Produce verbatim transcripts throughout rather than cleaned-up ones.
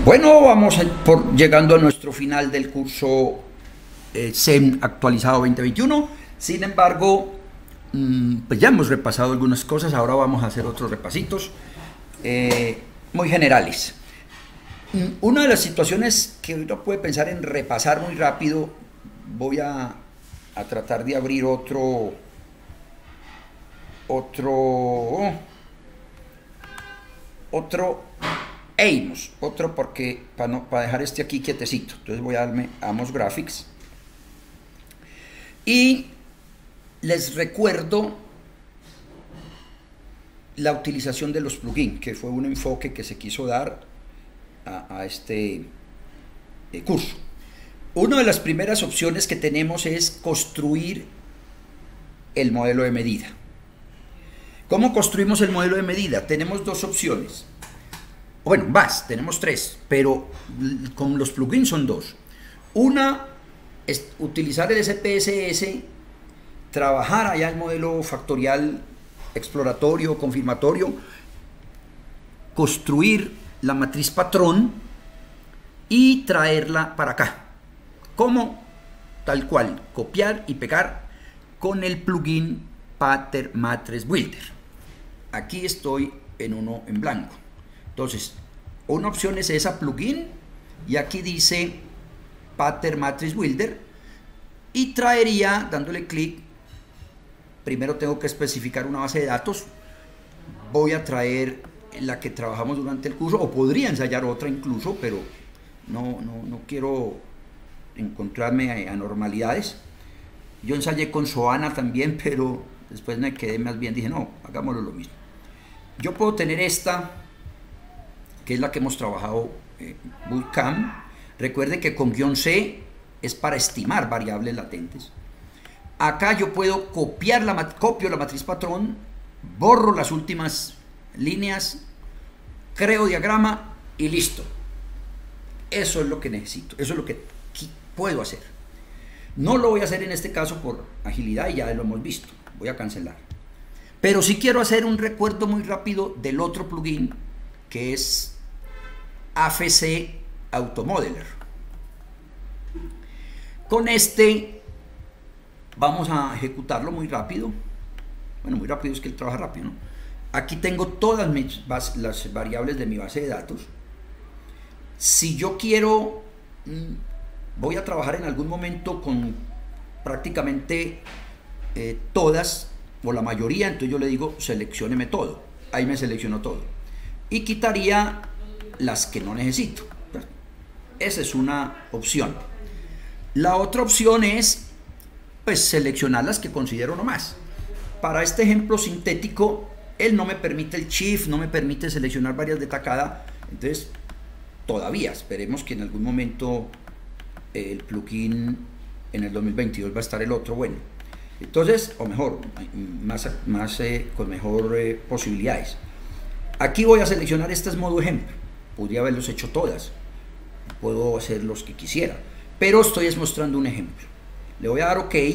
Bueno, vamos a, por, llegando a nuestro final del curso eh, S E M actualizado veinte veintiuno. Sin embargo, mmm, pues ya hemos repasado algunas cosas, ahora vamos a hacer otros repasitos eh, muy generales. Una de las situaciones que uno puede pensar en repasar muy rápido, voy a, a tratar de abrir otro, otro, otro Amos, otro porque para, no, para dejar este aquí quietecito. Entonces voy a darme Amos Graphics y les recuerdo la utilización de los plugins, que fue un enfoque que se quiso dar a, a este eh, curso. Una de las primeras opciones que tenemos es construir el modelo de medida. ¿Cómo construimos el modelo de medida? Tenemos dos opciones. Bueno, más, tenemos tres, pero con los plugins son dos. Una es utilizar el S P S S, trabajar allá el modelo factorial exploratorio, confirmatorio, construir la matriz patrón y traerla para acá. ¿Cómo? Tal cual, copiar y pegar con el plugin Pattern Matrix Builder. Aquí estoy en uno en blanco. Entonces, una opción es esa plugin y aquí dice Pattern Matrix Builder y traería, dándole clic, primero tengo que especificar una base de datos, voy a traer la que trabajamos durante el curso, o podría ensayar otra incluso, pero no, no, no quiero encontrarme anormalidades. Yo ensayé con Soana también, pero después me quedé más bien, dije no, hagámoslo lo mismo. Yo puedo tener esta, que es la que hemos trabajado eh, Bootcamp. Recuerde que con guión C es para estimar variables latentes. Acá yo puedo copiar la, copio la matriz patrón, borro las últimas líneas, creo diagrama y listo. Eso es lo que necesito, eso es lo que puedo hacer. No lo voy a hacer en este caso por agilidad y ya lo hemos visto, voy a cancelar. Pero sí quiero hacer un recuerdo muy rápido del otro plugin que es A F C Automodeler. Con este vamos a ejecutarlo muy rápido. Bueno, muy rápido es que él trabaja rápido, ¿no? Aquí tengo todas mis base, las variables de mi base de datos. Si yo quiero, voy a trabajar en algún momento con prácticamente eh, todas o la mayoría, entonces yo le digo seleccióneme todo. Ahí me seleccionó todo. Y quitaría las que no necesito. Esa es una opción. La otra opción es pues seleccionar las que considero nomás. Para este ejemplo sintético, él no me permite el shift, no me permite seleccionar varias de tacada, entonces todavía esperemos que en algún momento el plugin en el dos mil veintidós va a estar el otro bueno. Entonces, o mejor, más, más eh, con mejor eh, posibilidades. Aquí voy a seleccionar estas modo ejemplo. Podría haberlos hecho todas. Puedo hacer los que quisiera. Pero estoy mostrando un ejemplo. Le voy a dar OK.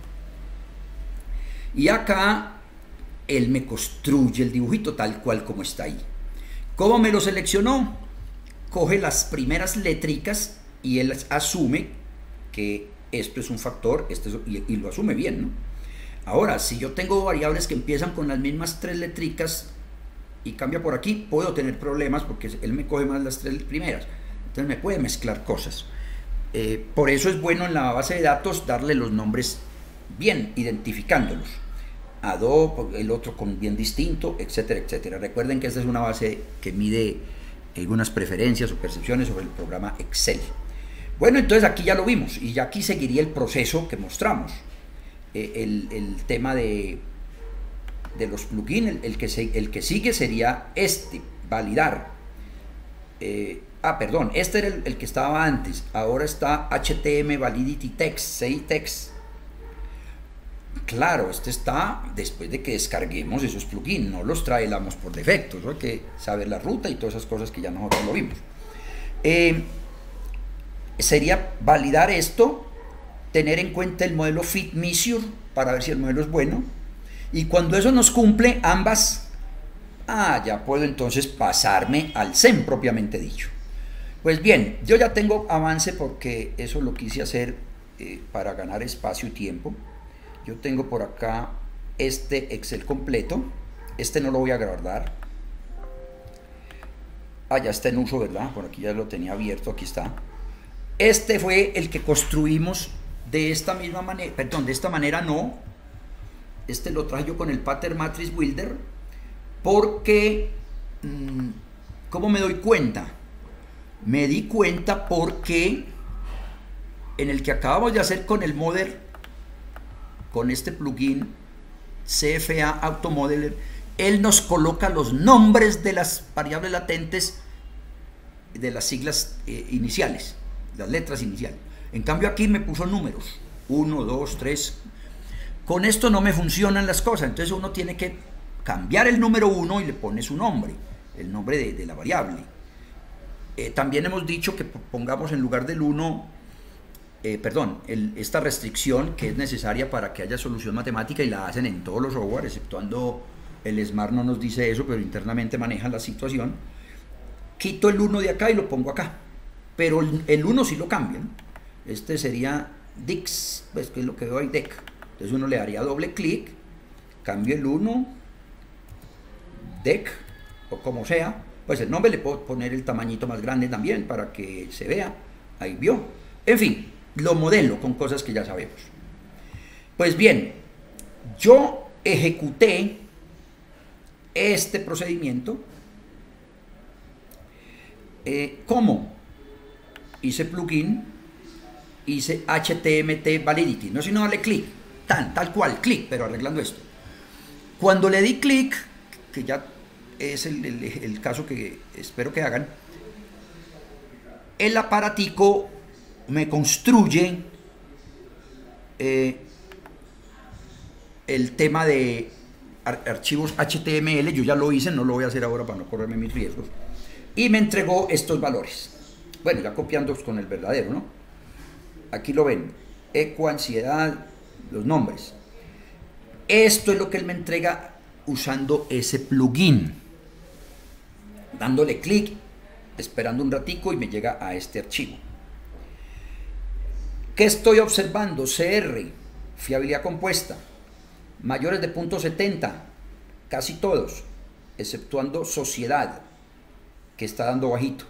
Y acá él me construye el dibujito tal cual como está ahí. ¿Cómo me lo seleccionó? Coge las primeras letricas y él asume que esto es un factor este es, y, y lo asume bien, ¿no? Ahora, si yo tengo variables que empiezan con las mismas tres letricas y cambia por aquí, puedo tener problemas porque él me coge más las tres primeras. Entonces me puede mezclar cosas. Eh, por eso es bueno en la base de datos darle los nombres bien, identificándolos. Adobe, el otro con bien distinto, etcétera, etcétera. Recuerden que esta es una base que mide algunas preferencias o percepciones sobre el programa Excel. Bueno, entonces aquí ya lo vimos y ya aquí seguiría el proceso que mostramos. Eh, el, el tema de, de los plugins, el, el, que se, el que sigue sería este, validar. Eh, ah, perdón, este era el, el que estaba antes, ahora está H T M Validity Text, C I Text. Claro, este está después de que descarguemos esos plugins, no los traemos por defecto, ¿no? Hay que saber la ruta y todas esas cosas que ya nosotros lo vimos. Eh, sería validar esto, tener en cuenta el modelo Fit Measure para ver si el modelo es bueno, y cuando eso nos cumple ambas, ah, ya puedo entonces pasarme al S E M propiamente dicho. Pues bien, yo ya tengo avance porque eso lo quise hacer eh, para ganar espacio y tiempo. Yo tengo por acá este Excel completo. Este no lo voy a guardar. Ah, ya está en uso, ¿verdad? Por aquí ya lo tenía abierto, aquí está. Este fue el que construimos de esta misma manera, perdón, de esta manera no. Este lo traje yo con el Pattern Matrix Builder porque, ¿cómo me doy cuenta? Me di cuenta porque en el que acabamos de hacer con el Model, con este plugin C F A Auto Modeler, él nos coloca los nombres de las variables latentes de las siglas eh, iniciales, las letras iniciales. En cambio aquí me puso números, uno, dos, tres. Con esto no me funcionan las cosas, entonces uno tiene que cambiar el número uno y le pone su nombre, el nombre de, de la variable. Eh, también hemos dicho que pongamos en lugar del uno, eh, perdón, el, esta restricción que es necesaria para que haya solución matemática, y la hacen en todos los software, exceptuando el Smart no nos dice eso, pero internamente manejan la situación. Quito el uno de acá y lo pongo acá, pero el uno sí lo cambian. Este sería Dix, pues que es lo que veo ahí, Dec. Entonces uno le daría doble clic, cambio el uno, Dec, o como sea, pues el nombre le puedo poner el tamañito más grande también para que se vea, ahí vio. En fin, lo modelo con cosas que ya sabemos. Pues bien, yo ejecuté este procedimiento. Eh, ¿Cómo? Hice plugin, hice H T M L validity, no sino darle clic, tan, tal cual, clic, pero arreglando esto. Cuando le di clic, que ya es el, el, el caso que espero que hagan, el aparatico me construye eh, el tema de ar archivos H T M L. Yo ya lo hice, no lo voy a hacer ahora para no correrme mis riesgos, y me entregó estos valores. Bueno, ya copiando con el verdadero, ¿no? Aquí lo ven, eco, ansiedad, los nombres. Esto es lo que él me entrega usando ese plugin, dándole clic, esperando un ratico, y me llega a este archivo. ¿Qué estoy observando? C R, fiabilidad compuesta, mayores de punto setenta, casi todos, exceptuando sociedad, que está dando bajito.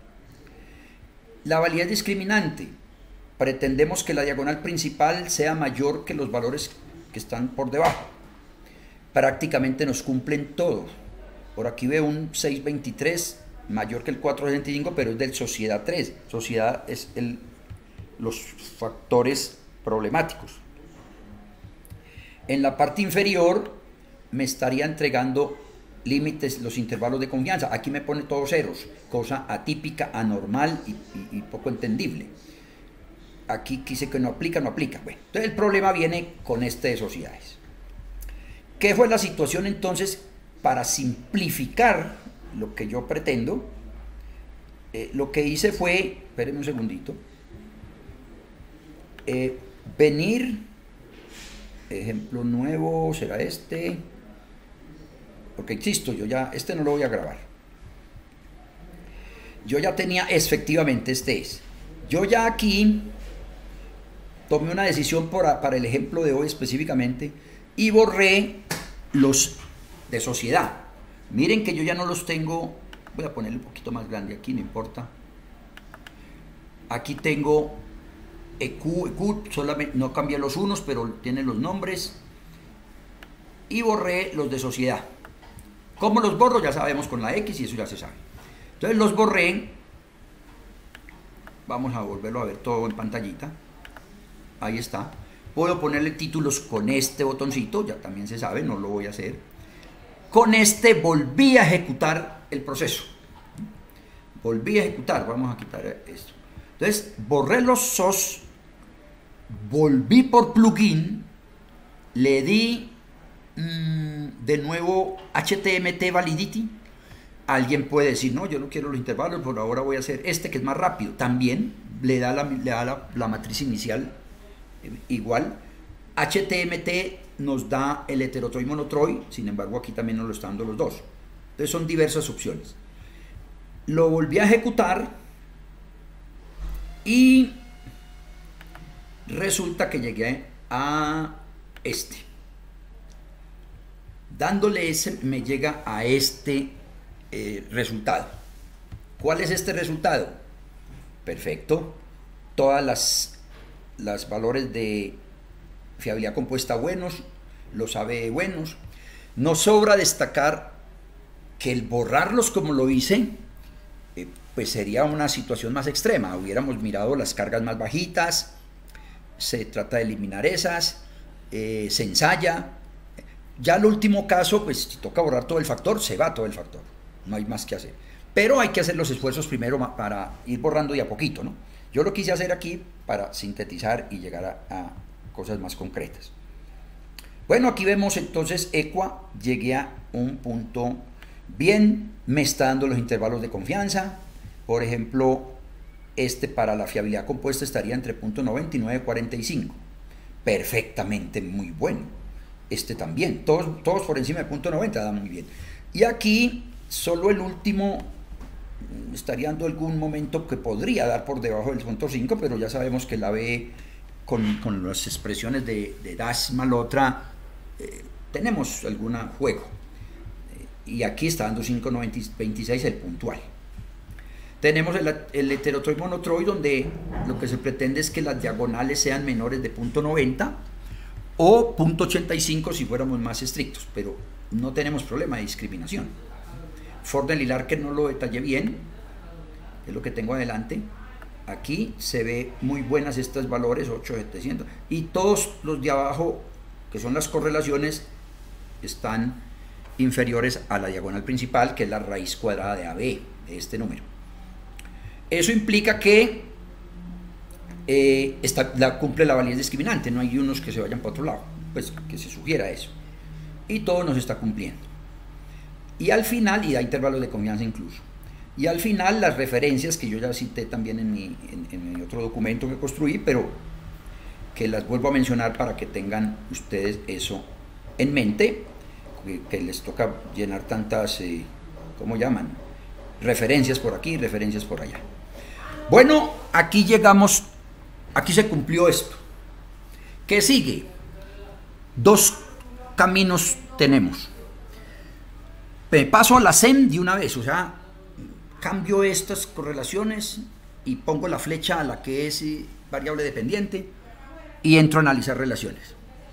La validez discriminante, pretendemos que la diagonal principal sea mayor que los valores que están por debajo. Prácticamente nos cumplen todos. Por aquí veo un seis veintitrés mayor que el cuatro sesenta y cinco, pero es del sociedad tres. Sociedad es el, los factores problemáticos. En la parte inferior me estaría entregando límites, los intervalos de confianza. Aquí me pone todos ceros, cosa atípica, anormal y, y, y poco entendible. Aquí quise que no aplica, no aplica. Bueno, entonces el problema viene con este de sociedades. ¿Qué fue la situación entonces? Para simplificar lo que yo pretendo, eh, lo que hice fue, espérenme un segundito, eh, venir, ejemplo nuevo, será este, porque insisto, yo ya, este no lo voy a grabar. Yo ya tenía, efectivamente, este es. Yo ya aquí tomé una decisión para, para el ejemplo de hoy específicamente, y borré los de sociedad. Miren que yo ya no los tengo, voy a ponerle un poquito más grande aquí, no importa. Aquí tengo E Q, E Q, solamente no cambié los unos, pero tiene los nombres. Y borré los de sociedad. ¿Cómo los borro? Ya sabemos, con la X, y eso ya se sabe. Entonces los borré. Vamos a volverlo a ver todo en pantallita. Ahí está. Puedo ponerle títulos con este botoncito, ya también se sabe, no lo voy a hacer. Con este volví a ejecutar el proceso. Volví a ejecutar, vamos a quitar esto. Entonces borré los S O S, volví por plugin, le di mmm, de nuevo H T M L validity. Alguien puede decir, no, yo no quiero los intervalos, por ahora voy a hacer este que es más rápido. También le da la, le da la, la matriz inicial eh, igual. H T M L nos da el heterotroy y monotroy, sin embargo aquí también nos lo están dando los dos. Entonces son diversas opciones. Lo volví a ejecutar Y resulta que llegué a este. Dándole ese me llega a este eh, resultado. ¿Cuál es este resultado? Perfecto. Todas las, las valores de fiabilidad compuesta buenos, los A B buenos. Nos sobra destacar que el borrarlos como lo hice, eh, pues sería una situación más extrema. Hubiéramos mirado las cargas más bajitas, se trata de eliminar esas, eh, se ensaya. Ya el último caso, pues si toca borrar todo el factor, se va todo el factor. No hay más que hacer. Pero hay que hacer los esfuerzos primero para ir borrando de a poquito, ¿no? Yo lo quise hacer aquí para sintetizar y llegar a, a cosas más concretas. Bueno, aquí vemos entonces Equa, llegué a un punto bien, me está dando los intervalos de confianza. Por ejemplo, este para la fiabilidad compuesta estaría entre punto noventa y nueve punto cuarenta y cinco. Perfectamente muy bueno. Este también, todos, todos por encima de punto noventa da muy bien. Y aquí solo el último estaría dando algún momento que podría dar por debajo del punto cinco, pero ya sabemos que la B con, con las expresiones de, de das más la otra eh, tenemos algún juego. Eh, y aquí está dando cinco punto veintiséis el puntual. Tenemos el, el heterotroy monotroy, donde lo que se pretende es que las diagonales sean menores de punto noventa o punto ochenta y cinco si fuéramos más estrictos, pero no tenemos problema de discriminación. Fordel y Larker no lo detallé bien, es lo que tengo adelante. Aquí se ve muy buenas estos valores, ocho mil setecientos, y todos los de abajo, que son las correlaciones, están inferiores a la diagonal principal, que es la raíz cuadrada de A B, de este número. Eso implica que eh, esta, la, cumple la validez discriminante, no hay unos que se vayan para otro lado, pues que se sugiera eso. Y todo nos está cumpliendo. Y al final, y da intervalos de confianza incluso. Y al final las referencias que yo ya cité también en mi, en, en mi otro documento que construí, pero que las vuelvo a mencionar para que tengan ustedes eso en mente, que, que les toca llenar tantas, eh, ¿cómo llaman? Referencias por aquí, referencias por allá. Bueno, aquí llegamos, aquí se cumplió esto. ¿Qué sigue? Dos caminos tenemos. Me paso a la S E M de una vez, o sea, cambio estas correlaciones y pongo la flecha a la que es variable dependiente y entro a analizar relaciones.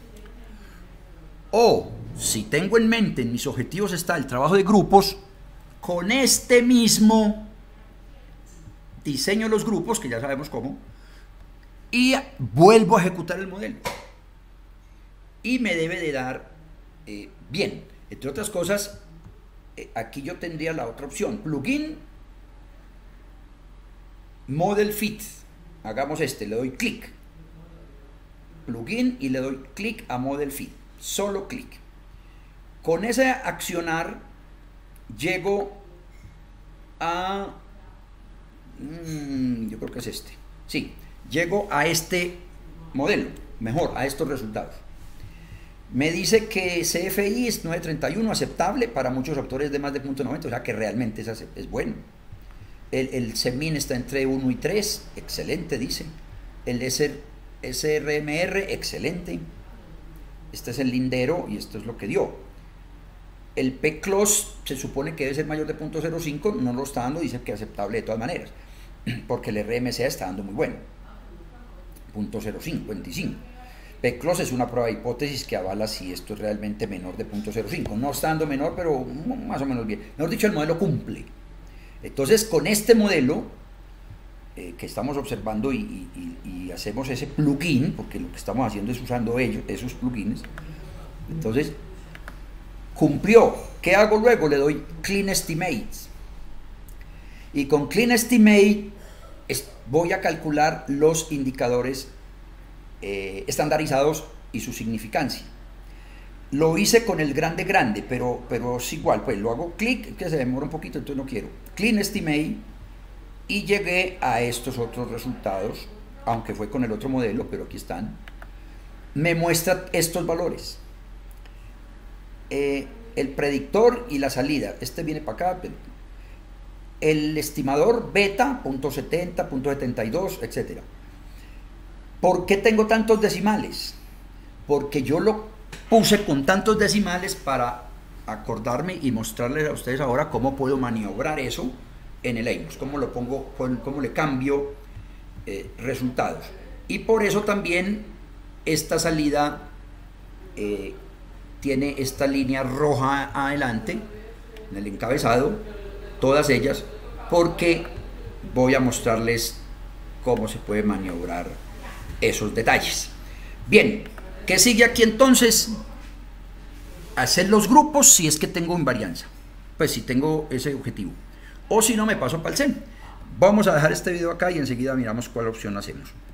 O, si tengo en mente, en mis objetivos está el trabajo de grupos, con este mismo diseño los grupos, que ya sabemos cómo, y vuelvo a ejecutar el modelo. Y me debe de dar eh, bien. Entre otras cosas, eh, aquí yo tendría la otra opción, plugin, model fit. Hagamos este, le doy clic, plugin, y le doy clic a model fit, solo clic. Con ese accionar llego a, mmm, yo creo que es este, sí, llego a este modelo, mejor, a estos resultados. Me dice que C F I es nueve treinta y uno, aceptable para muchos autores de más de punto noventa, o sea que realmente es, es bueno. El, el C M I N está entre uno y tres, excelente, dice. El S R M R, excelente. Este es el lindero y esto es lo que dio. El P close se supone que debe ser mayor de punto cero cinco, no lo está dando, dice que es aceptable de todas maneras, porque el R M C A está dando muy bueno, punto cero cinco, veinticinco. P close es una prueba de hipótesis que avala si esto es realmente menor de punto cero cinco, no está dando menor, pero más o menos bien. Mejor dicho, el modelo cumple. Entonces, con este modelo eh, que estamos observando y, y, y hacemos ese plugin, porque lo que estamos haciendo es usando ellos, esos plugins, entonces cumplió. ¿Qué hago luego? Le doy Clean Estimates. Y con Clean Estimate es, voy a calcular los indicadores eh, estandarizados y su significancia. Lo hice con el grande grande, pero, pero es igual, pues lo hago clic, que se demora un poquito, entonces no quiero. Clean Estimate, y llegué a estos otros resultados, aunque fue con el otro modelo, pero aquí están. Me muestra estos valores. Eh, el predictor y la salida, este viene para acá, el estimador beta, punto setenta, punto setenta y dos, etcétera. ¿Por qué tengo tantos decimales? Porque yo lo puse con tantos decimales para acordarme y mostrarles a ustedes ahora cómo puedo maniobrar eso en el Amos, cómo lo pongo, cómo le cambio eh, resultados. Y por eso también esta salida eh, tiene esta línea roja adelante en el encabezado, todas ellas, porque voy a mostrarles cómo se puede maniobrar esos detalles. Bien, ¿qué sigue aquí entonces? Hacer los grupos si es que tengo invarianza, pues si tengo ese objetivo, o si no me paso para el C E N. Vamos a dejar este video acá y enseguida miramos cuál opción hacemos.